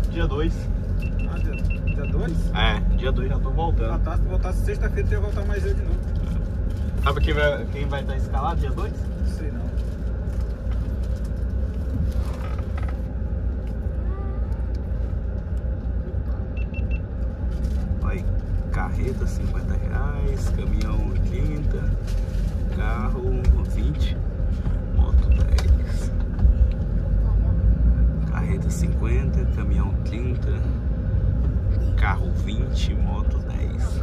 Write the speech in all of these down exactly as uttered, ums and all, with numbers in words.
dia dois. Ah, dia dois? É, dia dois já tô voltando. Ah, tá. Se voltasse sexta-feira, tu ia voltar mais eu de novo. Sabe quem vai, quem vai estar escalado dia dois? Não sei não. Olha, carreta cinquenta reais, caminhão trinta, carro vinte, moto dez. Carreta cinquenta, caminhão trinta, carro vinte, moto dez.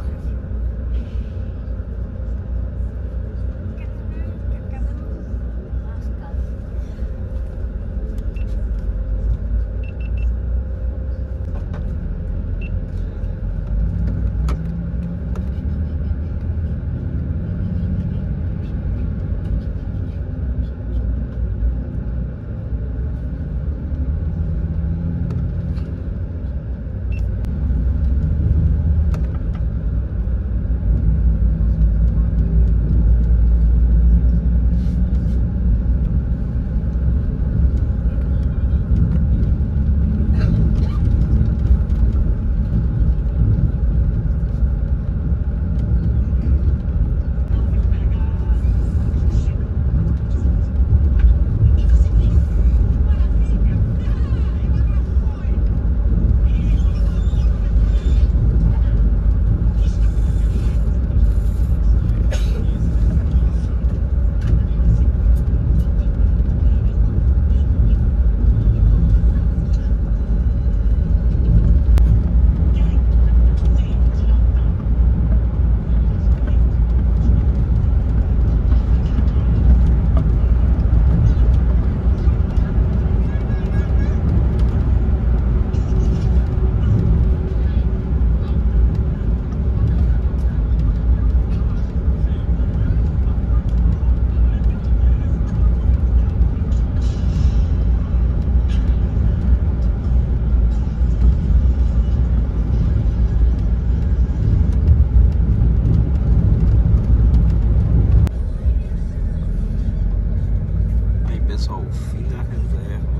Pessoal, fim da reserva.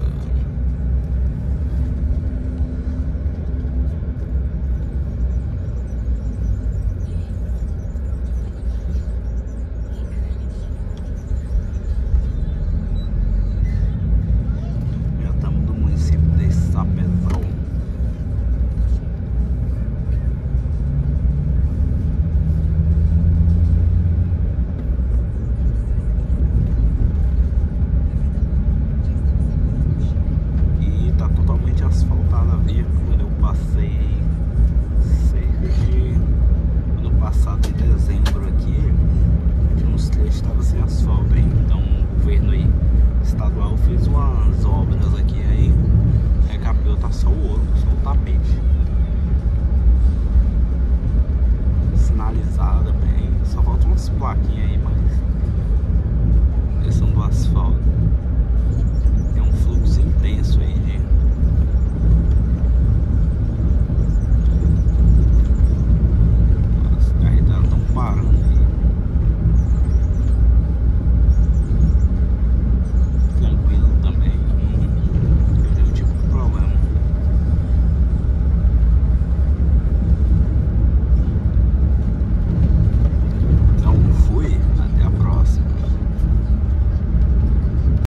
Já estamos no município de Sapezal. Asfaltada a via. Quando eu passei cerca de ano passado, em dezembro aqui, tinha uns trechos que estavam sem asfalto, hein? Então o governo aí estadual fez umas obras aqui, aí é, capeu, tá só o ouro, só o tapete.